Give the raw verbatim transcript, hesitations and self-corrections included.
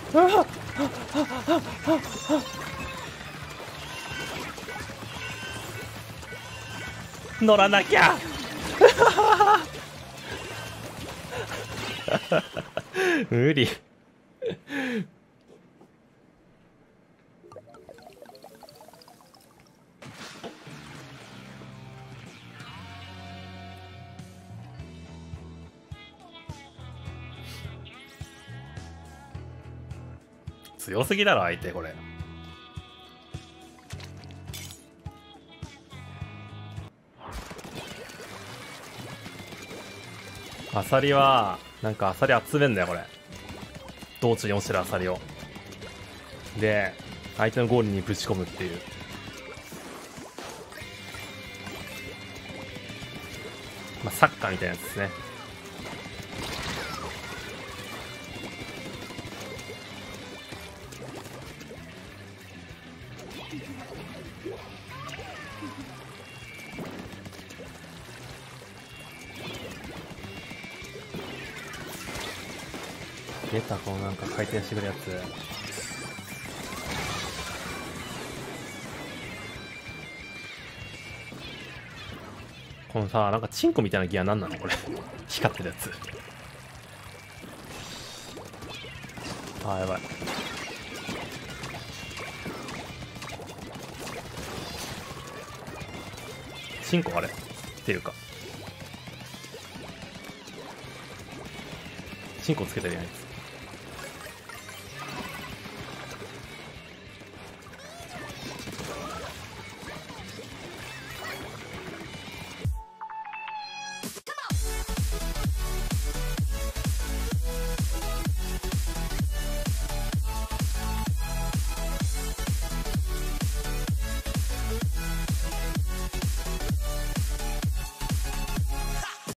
乗らなきゃ無理。強すぎだろ相手これ。アサリはなんかアサリ集めんだよこれ。道中に落ちてるアサリをで相手のゴールにぶち込むっていう。まあサッカーみたいなやつですね。出たこのなんか回転してくるやつ。このさなんかチンコみたいなギアなんなのこれ光ってるやつ。あーやばい。チンコあれっていうかチンコつけてるやつ。